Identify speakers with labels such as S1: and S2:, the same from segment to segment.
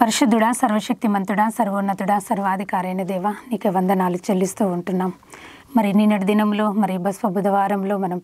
S1: పరిశుద్ధుడా, సర్వశక్తిమంతుడా, సర్వోన్నతుడా, సర్వాధికారైన దేవ, నీకే వందనాలు చెల్లిస్తూ ఉంటున్నాం. మరి నిన్నటి దినంలో మరి బస్వ బుధవారంలో మనం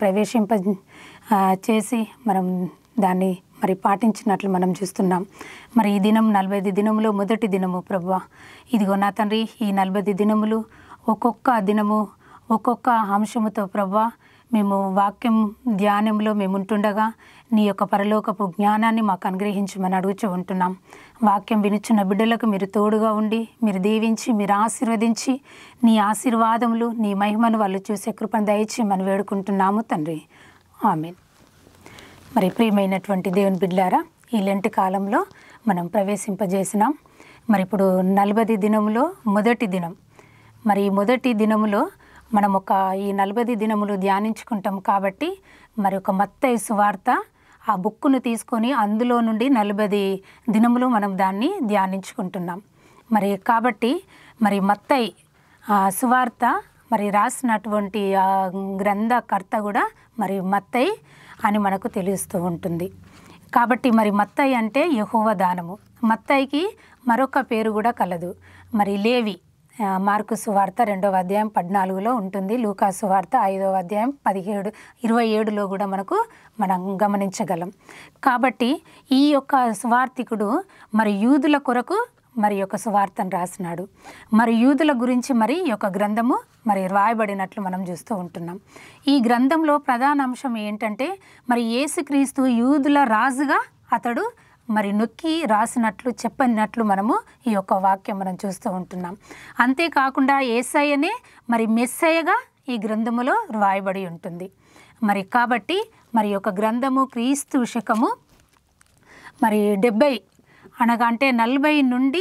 S1: చేసి మనం దాన్ని మరి పాటించినట్లు మనం చూస్తున్నాం. మరి ఈ దినం 45 దినములో మొదటి దినము ప్రభువా. ఇదిగో నా తండ్రి, ఈ 45 దినములు ఒక్కొక్క దినము ఒక్కొక్క అంశముతో ప్రభువా మేము వాక్యం ధ్యానంలో మేము ఉంటుండగా నీ యొక్క పరలోకపు జ్ఞానాన్ని మాకు అనుగ్రహించమని అడుగుచూ ఉంటున్నాం. వాక్యం వినుచున్న బిడ్డలకు మీరు తోడుగా ఉండి, మీరు దీవించి, మీరు ఆశీర్వదించి, నీ ఆశీర్వాదములు, నీ మహిమను వాళ్ళు చూసే కృపను దయచేయమని వేడుకుంటున్నాము తండ్రి. ఆమేన్. మరి ప్రియమైనటువంటి దేవుని బిడ్డలారా, ఈ లెంట్ కాలంలో మనం ప్రవేశింపజేసినాం. మరి ఇప్పుడు 40 దినములో మొదటి దినం. మరి ఈ మొదటి దినములో మనం ఈ 40 దినములు ధ్యానించుకుంటాం కాబట్టి మరి ఒక మత్తయి సువార్త ఆ బుక్కును తీసుకొని అందులో నుండి 40 దినములు మనం దాన్ని ధ్యానించుకుంటున్నాం. మరి కాబట్టి మరి మత్తయి సువార్త మరి రాసినటువంటి ఆ గ్రంథకర్త కూడా మరి మత్తయి అని మనకు తెలుస్తూ ఉంటుంది. కాబట్టి మరి మత్తయి అంటే యెహోవా దానము. మత్తయికి మరొక పేరు కూడా కలదు. మరి లేవి మార్కు సువార్త 2వ అధ్యాయం 14లో ఉంటుంది. లూకా సువార్త 5వ అధ్యాయం 27లో కూడా మనం గమనించగలం. కాబట్టి ఈ యొక్క సువార్తికుడు మరి యూదుల కొరకు మరి యొక్క సువార్తను రాసినాడు. మరి యూదుల గురించి మరి ఈ యొక్క గ్రంథము మరి రాయబడినట్లు మనం చూస్తూ ఉంటున్నాం. ఈ గ్రంథంలో ప్రధాన అంశం ఏంటంటే మరి యేసుక్రీస్తు యూదుల రాజుగా అతడు మరి నొక్కి రాసినట్లు చెప్పినట్లు మనము ఈ యొక్క వాక్యం మనం చూస్తూ ఉంటున్నాం. అంతేకాకుండా యేసయ్యనే మరి మెస్సయ్యగా ఈ గ్రంథములో రాయబడి ఉంటుంది. మరి కాబట్టి మరి యొక్క గ్రంథము క్రీస్తు శకము మరి 70 అనగా అంటే 40 నుండి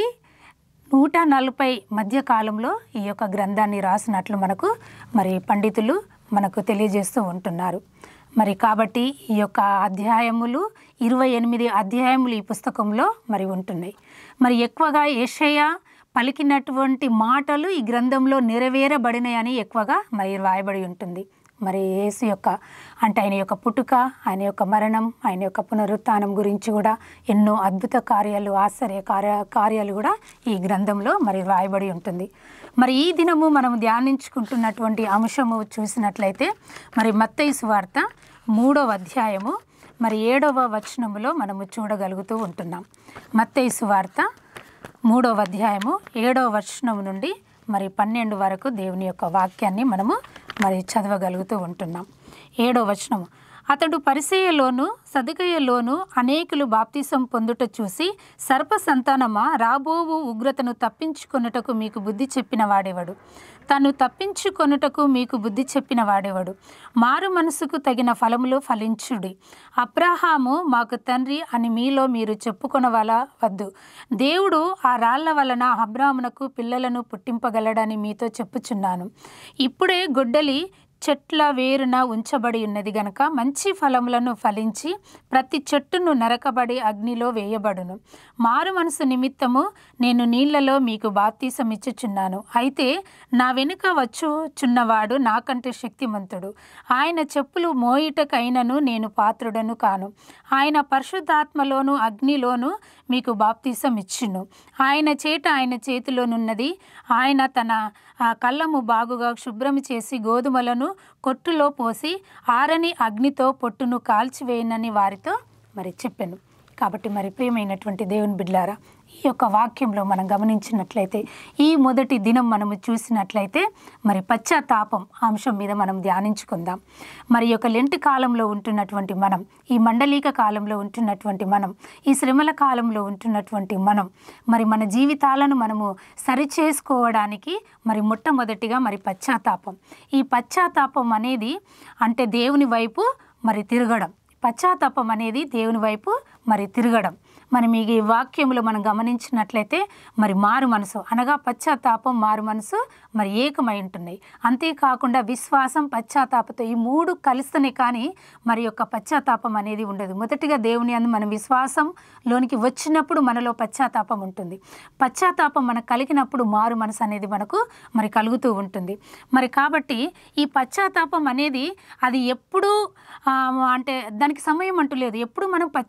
S1: 140 మధ్య కాలంలో ఈ యొక్క గ్రంథాన్ని రాసినట్లు మరి పండితులు మనకు తెలియజేస్తూ ఉంటున్నారు. మరి కాబట్టి ఈ యొక్క అధ్యాయములు 28 అధ్యాయములు ఈ పుస్తకంలో మరి ఉంటున్నాయి. మరి ఎక్కువగా యెషయా పలికినటువంటి మాటలు ఈ గ్రంథంలో నెరవేరబడినాయని ఎక్కువగా మరి రాయబడి ఉంటుంది. మరి యేసు యొక్క అంటే ఆయన యొక్క పుట్టుక, ఆయన యొక్క మరణం, ఆయన యొక్క పునరుత్థానం గురించి కూడా ఎన్నో అద్భుత కార్యాలు, ఆశ్చర్య కార్యాలు కూడా ఈ గ్రంథంలో మరి రాయబడి ఉంటుంది. మరి ఈ దినము మనం ధ్యానించుకుంటున్నటువంటి అంశము చూసినట్లయితే మరి మత్తయి సువార్త 3వ అధ్యాయము మరి 7వ వచనములో మనము చూడగలుగుతూ ఉంటున్నాం. మత్తయి సువార్త 3వ అధ్యాయము 7వ వచనం నుండి మరి 12 వరకు దేవుని యొక్క వాక్యాన్ని మనము మరి చదవగలుగుతూ ఉంటున్నాం. 7వ వచనము, అతడు పరిసయ్యలోను సదుకయ్యలోను అనేకులు బాప్తిసం పొందుట చూసి, సర్ప సంతానమా, రాబోవు ఉగ్రతను తప్పించుకొనుటకు మీకు బుద్ధి చెప్పిన వాడేవాడు, తను తప్పించుకొనుటకు మీకు బుద్ధి చెప్పిన వాడేవాడు, మారు మనసుకు తగిన ఫలములు ఫలించుడి, అబ్రహాము మాకు తండ్రి అని మీలో మీరు చెప్పుకొనవలవద్దు, దేవుడు ఆ రాళ్ల వలన అబ్రాహామునకు పిల్లలను పుట్టింపగలడని మీతో చెప్పుచున్నాను. ఇప్పుడే గొడ్డలి చెట్ల వేరున ఉంచబడి ఉన్నది గనక మంచి ఫలములను ఫలించి ప్రతి చెట్టును నరకబడి అగ్నిలో వేయబడును. మారు మనసు నిమిత్తము నేను నీళ్లలో మీకు బాప్తీసం ఇచ్చుచున్నాను. అయితే నా వెనుక వచ్చుచున్నవాడు నాకంటే శక్తిమంతుడు, ఆయన చెప్పులు మోయిటకైనను నేను పాత్రుడను కాను. ఆయన పరిశుద్ధాత్మలోను అగ్నిలోను మీకు బాప్తీసం ఇచ్చును. ఆయన చేతిలోనున్నది. ఆయన తన కళ్ళము బాగుగా శుభ్రం చేసి గోధుమలను కొట్టులో పోసి ఆరని అగ్నితో పొట్టును కాల్చివేయనని వారితో మరి చెప్పాను. కాబట్టి మరి ప్రియమైనటువంటి దేవుని బిడ్డలారా, ఈ యొక్క వాక్యంలో మనం గమనించినట్లయితే ఈ మొదటి దినం మనము చూసినట్లయితే మరి పశ్చాత్తాపం అంశం మీద మనం ధ్యానించుకుందాం. మరి యొక్క లెంట్ కాలంలో ఉంటున్నటువంటి మనం, ఈ మండలిక కాలంలో ఉంటున్నటువంటి మనం, ఈ శ్రమల కాలంలో ఉంటున్నటువంటి మనం మరి మన జీవితాలను మనము సరిచేసుకోవడానికి మరి మొట్టమొదటిగా మరి పశ్చాత్తాపం. ఈ పశ్చాత్తాపం అనేది అంటే దేవుని వైపు మరి తిరగడం. పశ్చాత్తాపం అనేది దేవుని వైపు మరి తిరగడం. మనం ఈ వాక్యంలో మనం గమనించినట్లయితే మరి మారు మనసు అనగా పశ్చాత్తాపం, మారు మనసు మరి ఏకమై ఉంటున్నాయి. అంతేకాకుండా విశ్వాసం, పశ్చాత్తాపంతో ఈ 3 కలిస్తేనే కానీ మరి యొక్క పశ్చాత్తాపం అనేది ఉండదు. మొదటిగా దేవుని అందు మనం విశ్వాసంలోనికి వచ్చినప్పుడు మనలో పశ్చాత్తాపం ఉంటుంది. పశ్చాత్తాపం మనకు కలిగినప్పుడు మారు మనసు అనేది మనకు మరి కలుగుతూ ఉంటుంది. మరి కాబట్టి ఈ పశ్చాత్తాపం అనేది అది ఎప్పుడు అంటే దానికి సమయం అంటూ లేదు. ఎప్పుడు మనం పశ్చాత్తాప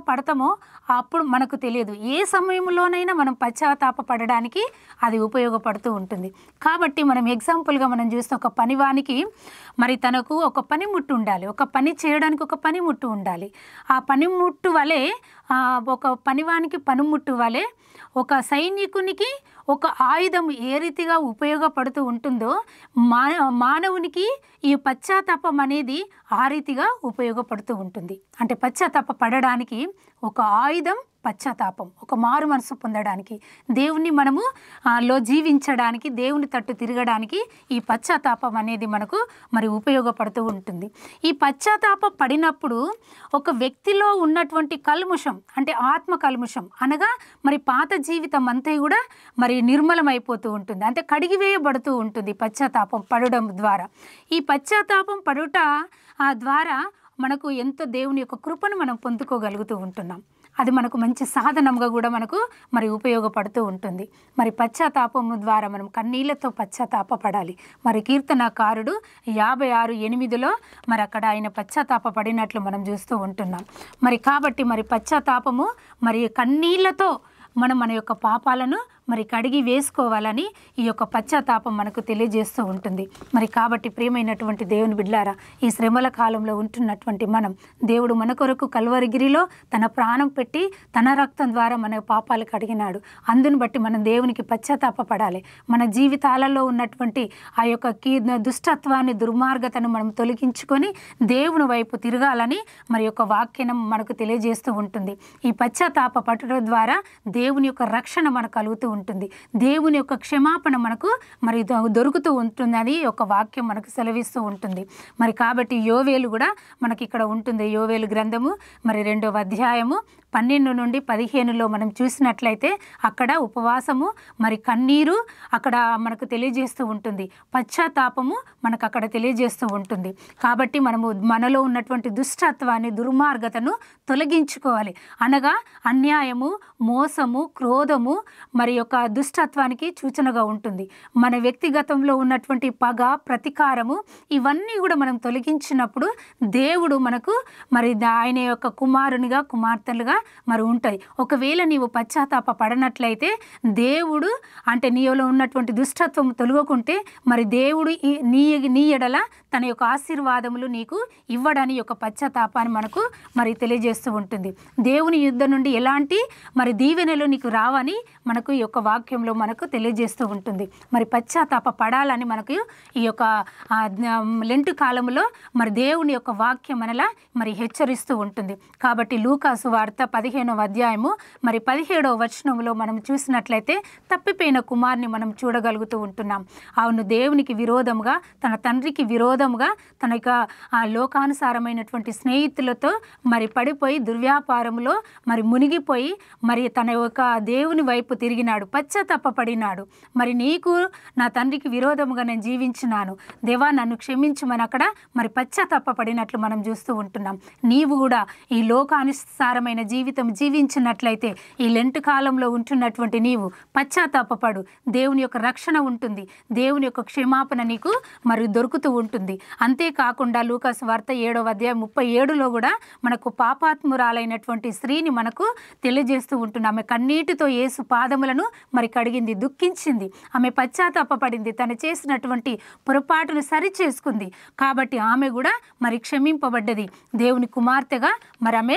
S1: పడతామో అప్పుడు మనకు తెలియదు. ఏ సమయంలోనైనా మనం పశ్చాత్తాప పడడానికి అది ఉపయోగపడుతూ ఉంటుంది. కాబట్టి మనం ఎగ్జాంపుల్గా మనం చూస్తే ఒక పనివానికి మరి తనకు ఒక పనిముట్టు ఉండాలి, ఒక పని చేయడానికి ఒక పనిముట్టు ఉండాలి. ఆ పనిముట్టు వలె ఒక పనివానికి పనిముట్టు వలె ఒక సైనికునికి ఒక ఆయుధం ఏ రీతిగా ఉపయోగపడుతూ ఉంటుందో మానవునికి ఈ పశ్చాత్తాపం అనేది ఆ రీతిగా ఉపయోగపడుతూ ఉంటుంది. అంటే పశ్చాత్తాప పడడానికి ఒక ఆయుధం పశ్చాత్తాపం, ఒక మారు మనసు పొందడానికి, దేవుణ్ణి మనము లో జీవించడానికి, దేవుని తట్టు తిరగడానికి ఈ పశ్చాత్తాపం అనేది మనకు మరి ఉపయోగపడుతూ ఉంటుంది. ఈ పశ్చాత్తాప పడినప్పుడు ఒక వ్యక్తిలో ఉన్నటువంటి కల్ముషం అంటే ఆత్మ కల్ముషం అనగా మరి పాత జీవితం అంతా కూడా మరి నిర్మలమైపోతూ ఉంటుంది, అంటే కడిగివేయబడుతూ ఉంటుంది పశ్చాత్తాపం పడడం ద్వారా. ఈ పశ్చాత్తాపం పడుట ద్వారా మనకు ఎంతో దేవుని యొక్క కృపను మనం పొందుకోగలుగుతూ ఉంటున్నాం. అది మనకు మంచి సాధనంగా కూడా మనకు మరి ఉపయోగపడుతూ ఉంటుంది. మరి పశ్చాత్తాపము ద్వారా మనం కన్నీళ్లతో పశ్చాత్తాప పడాలి. మరి కీర్తనకారుడు 56:8 మరి అక్కడ ఆయన పశ్చాత్తాప పడినట్లు మనం చూస్తూ ఉంటున్నాం. మరి కాబట్టి మరి పశ్చాత్తాపము మరి కన్నీళ్లతో మనం మన యొక్క పాపాలను మరి కడిగి వేసుకోవాలని ఈ యొక్క పశ్చాత్తాపం మనకు తెలియజేస్తూ ఉంటుంది. మరి కాబట్టి ప్రియమైనటువంటి దేవుని బిడ్డలారా, ఈ శ్రమల కాలంలో ఉంటున్నటువంటి మనం, దేవుడు మన కొరకు కల్వరిగిరిలో తన ప్రాణం పెట్టి తన రక్తం ద్వారా మన పాపాలు కడిగినాడు. అందుని బట్టి మనం దేవునికి పశ్చాత్తాప పడాలి. మన జీవితాలలో ఉన్నటువంటి ఆ యొక్క దుష్టత్వాన్ని, దుర్మార్గతను మనం తొలగించుకొని దేవుని వైపు తిరగాలని మరి యొక్క వాక్యం మనకు తెలియజేస్తూ ఉంటుంది. ఈ పశ్చాత్తాప పడడం ద్వారా దేవుని యొక్క రక్షణ మనకు కలుగుతూ ఉంటుంది, దేవుని యొక్క క్షమాపణ మనకు మరి దొరుకుతూ ఉంటుందని ఒక వాక్యం మనకు సెలవిస్తూ ఉంటుంది. మరి కాబట్టి యోవేలు కూడా మనకి ఇక్కడ ఉంటుంది. యోవేలు గ్రంథము మరి 2వ అధ్యాయము 12 నుండి 15 మనం చూసినట్లయితే అక్కడ ఉపవాసము మరి కన్నీరు అక్కడ మనకు తెలియజేస్తూ ఉంటుంది, పశ్చాత్తాపము మనకు అక్కడ తెలియజేస్తూ ఉంటుంది. కాబట్టి మనము మనలో ఉన్నటువంటి దుష్టత్వాన్ని, దుర్మార్గతను తొలగించుకోవాలి. అనగా అన్యాయము, మోసము, క్రోధము మరి యొక్క దుష్టత్వానికి సూచనగా ఉంటుంది. మన వ్యక్తిగతంలో ఉన్నటువంటి పగ, ప్రతీకారము ఇవన్నీ కూడా మనం తొలగించినప్పుడు దేవుడు మనకు మరి ఆయన యొక్క కుమారునిగా, కుమార్తెలుగా మరి ఉంటాయి. ఒకవేళ నీవు పశ్చాత్తాప పడనట్లయితే దేవుడు అంటే నీలో ఉన్నటువంటి దుష్టత్వం తొలగకుంటే మరి దేవుడు నీ ఎడల తన యొక్క ఆశీర్వాదములు నీకు ఇవ్వడని యొక్క పశ్చాత్తాపాన్ని మనకు మరి తెలియజేస్తూ ఉంటుంది. దేవుని యుద్ధ నుండి ఎలాంటి మరి దీవెనలు నీకు రావని మనకు ఈ యొక్క వాక్యంలో మనకు తెలియజేస్తూ ఉంటుంది. మరి పశ్చాత్తాప పడాలని మనకు ఈ యొక్క లెంట్ కాలంలో మరి దేవుని యొక్క వాక్యం మనలా మరి హెచ్చరిస్తూ ఉంటుంది. కాబట్టి లూకాసు వార్త 15వ అధ్యాయము మరి 17వ వచనంలో మనం చూసినట్లయితే తప్పిపోయిన కుమారుని మనం చూడగలుగుతూ ఉంటున్నాం. అవును, దేవునికి విరోధముగా, తన తండ్రికి విరోధముగా, తన యొక్క లోకానుసారమైనటువంటి స్నేహితులతో మరి పడిపోయి దుర్వ్యాపారంలో మరి మునిగిపోయి మరి తన యొక్క దేవుని వైపు తిరిగినాడు, పశ్చాత్తాప పడినాడు. మరి నీకు నా తండ్రికి విరోధముగా నేను జీవించినాను, దేవా నన్ను క్షమించమని అక్కడ మరి పశ్చాత్తాప పడినట్లు మనం చూస్తూ ఉంటున్నాం. నీవు కూడా ఈ లోకానుసారమైన జీవితం జీవించినట్లయితే ఈ లెంట్ కాలంలో ఉంటున్నటువంటి నీవు పశ్చాత్తాపపడు, దేవుని యొక్క రక్షణ ఉంటుంది, దేవుని యొక్క క్షమాపణ నీకు మరి దొరుకుతూ ఉంటుంది. అంతేకాకుండా లూకాసు వార్త 7వ అధ్యాయం 37 కూడా మనకు పాపాత్మురాలైనటువంటి స్త్రీని మనకు తెలియజేస్తూ ఉంటున్నాం. ఆమె కన్నీటితో యేసు పాదములను మరి కడిగింది, దుఃఖించింది, ఆమె పశ్చాత్తాపపడింది, తను చేసినటువంటి పొరపాటును సరి చేసుకుంది. కాబట్టి ఆమె కూడా మరి క్షమింపబడ్డది, దేవుని కుమార్తెగా మరి ఆమె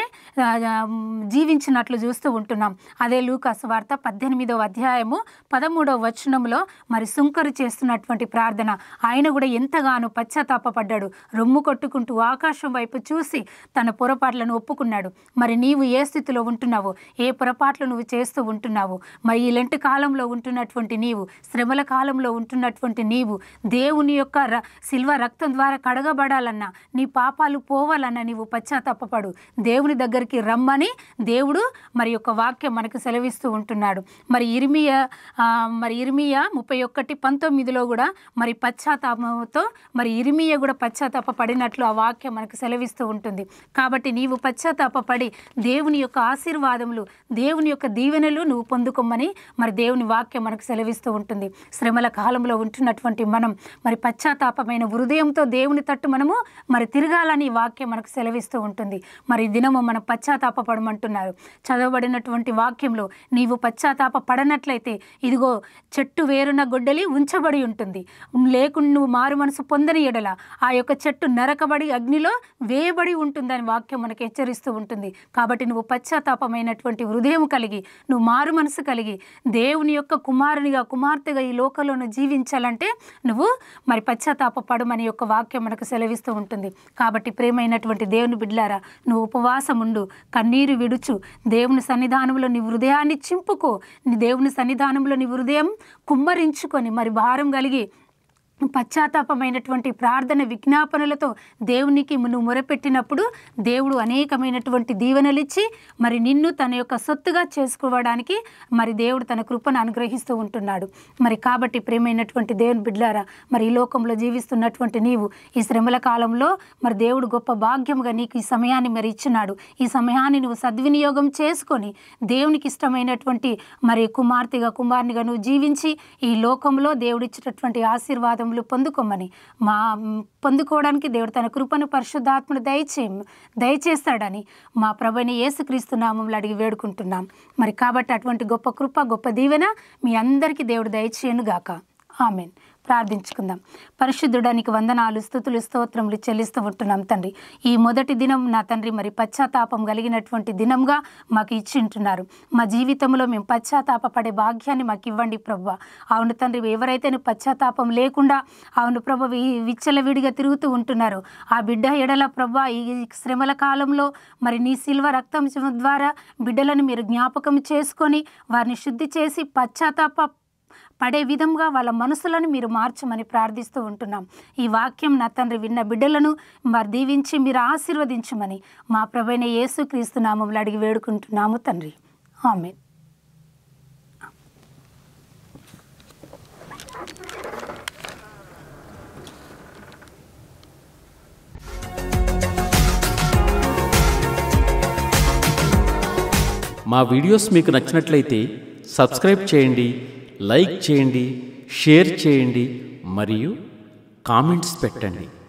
S1: జీవించినట్లు చూస్తూ ఉంటున్నాం. అదే లూకాసు వార్త 18వ అధ్యాయము 13వ వచనంలో మరి సుంకరు చేస్తున్నటువంటి ప్రార్థన, ఆయన కూడా ఎంతగానో పశ్చాత్తాపపడ్డాడు, రొమ్ము కొట్టుకుంటూ ఆకాశం వైపు చూసి తన పొరపాట్లను ఒప్పుకున్నాడు. మరి నీవు ఏ స్థితిలో ఉంటున్నావో, ఏ పొరపాట్లు నువ్వు చేస్తూ ఉంటున్నావు, మరి ఈ లెంట్ కాలంలో ఉంటున్నటువంటి నీవు, శ్రమల కాలంలో ఉంటున్నటువంటి నీవు దేవుని యొక్క శిల్వ రక్తం ద్వారా కడగబడాలన్నా, నీ పాపాలు పోవాలన్నా నీవు పశ్చాత్తాపపడు, దేవుని దగ్గరికి రమ్మని దేవుడు మరి యొక్క వాక్యం మనకు సెలవిస్తూ ఉంటున్నాడు. మరి ఇర్మియా 31:19 కూడా మరి పశ్చాత్తాపంతో మరి ఇర్మియా కూడా పశ్చాత్తాప పడినట్లు ఆ వాక్యం మనకు సెలవిస్తూ ఉంటుంది. కాబట్టి నీవు పశ్చాత్తాపపడి దేవుని యొక్క ఆశీర్వాదములు, దేవుని యొక్క దీవెనలు నువ్వు పొందుకోమని మరి దేవుని వాక్యం మనకు సెలవిస్తూ ఉంటుంది. శ్రమల కాలంలో ఉంటున్నటువంటి మనం మరి పశ్చాత్తాపమైన హృదయంతో దేవుని తట్టు మనము మరి తిరగాలని వాక్యం మనకు సెలవిస్తూ ఉంటుంది. మరి దినము మనం పశ్చాత్తాపపడమని పశ్చాత్తాపపడమంటున్నారు. చదవబడినటువంటి వాక్యంలో నీవు పశ్చాత్తాప పడనట్లయితే ఇదిగో చెట్టు వేరున గొడ్డలి ఉంచబడి ఉంటుంది, లేకుండా నువ్వు మారు మనసు పొందని ఎడల ఆ యొక్క చెట్టు నరకబడి అగ్నిలో వేయబడి ఉంటుందని వాక్యం మనకు హెచ్చరిస్తూ ఉంటుంది. కాబట్టి నువ్వు పశ్చాత్తాపమైనటువంటి హృదయం కలిగి నువ్వు మారు మనసు కలిగి దేవుని యొక్క కుమారునిగా కుమార్తెగా ఈ లోకంలో జీవించాలంటే నువ్వు మరి పశ్చాత్తాప పడమని యొక్క వాక్యం మనకు సెలవిస్తూ ఉంటుంది. కాబట్టి ప్రేమైనటువంటి దేవుని బిడ్డలారా, నువ్వు ఉపవాసం ఉండు, కన్నీరు విడుచు, దేవుని సన్నిధానంలో నీ హృదయాన్ని చింపుకో, నీ దేవుని సన్నిధానంలో నీ హృదయం కుమ్మరించుకొని మరి భారం కలిగి పశ్చాత్తాపమైనటువంటి ప్రార్థన విజ్ఞాపనలతో దేవునికి నువ్వు మొరపెట్టినప్పుడు దేవుడు అనేకమైనటువంటి దీవెనలిచ్చి మరి నిన్ను తన యొక్క సొత్తుగా చేసుకోవడానికి మరి దేవుడు తన కృపను అనుగ్రహిస్తూ ఉంటున్నాడు. మరి కాబట్టి ప్రేమైనటువంటి దేవుని బిడ్డలారా, మరి ఈ లోకంలో జీవిస్తున్నటువంటి నీవు ఈ శ్రమల కాలంలో మరి దేవుడు గొప్ప భాగ్యముగా నీకు ఈ సమయాన్ని మరి ఇచ్చినాడు. ఈ సమయాన్ని నువ్వు సద్వినియోగం చేసుకొని దేవునికి ఇష్టమైనటువంటి మరి కుమార్తెగా కుమారునిగా నువ్వు జీవించి ఈ లోకంలో దేవుడు ఇచ్చినటువంటి ఆశీర్వాదం పొందుకోమని పొందుకోవడానికి దేవుడు తన కృపను పరిశుద్ధాత్మను దయచేస్తాడని మా ప్రభువైన యేసుక్రీస్తు నామములో అడిగి వేడుకుంటున్నాం. మరి కాబట్టి అటువంటి గొప్ప కృప గొప్ప దీవెన మీ అందరికీ దేవుడు దయచేయను గాక. ఆమెన్. ప్రార్థించుకుందాం. పరిశుద్ధుడానికి వందనాలు, స్తుతులు, స్తోత్రములు చెల్లిస్తూ ఉంటున్నాం తండ్రి. ఈ మొదటి దినం నా తండ్రి మరి పశ్చాత్తాపం కలిగినటువంటి దినంగా మాకు ఇచ్చి ఉంటున్నారు. మా జీవితంలో మేము పశ్చాత్తాప పడే భాగ్యాన్ని మాకు ఇవ్వండి ప్రభువా. అవును తండ్రి, ఎవరైతే పశ్చాత్తాపం లేకుండా అవును ప్రభు విచ్చలవిడిగా తిరుగుతూ ఉంటున్నారో ఆ బిడ్డ ఎడల ప్రభువా ఈ శ్రమల కాలంలో మరి నీ శిల్వ రక్తం ద్వారా బిడ్డలను మీరు జ్ఞాపకం చేసుకొని వారిని శుద్ధి చేసి పశ్చాత్తాప పడే విధంగా వాళ్ళ మనసులను మీరు మార్చమని ప్రార్థిస్తూ ఉంటున్నాం. ఈ వాక్యం నా తండ్రి విన్న బిడ్డలను మరి దీవించి మీరు ఆశీర్వదించమని మా ప్రభువైన యేసుక్రీస్తు నామములో అడిగి వేడుకుంటున్నాము తండ్రి. ఆమేన్.
S2: మా వీడియోస్ మీకు నచ్చినట్లయితే సబ్స్క్రైబ్ చేయండి, లైక్ చేయండి, షేర్ చేయండి మరియు కామెంట్స్ పెట్టండి.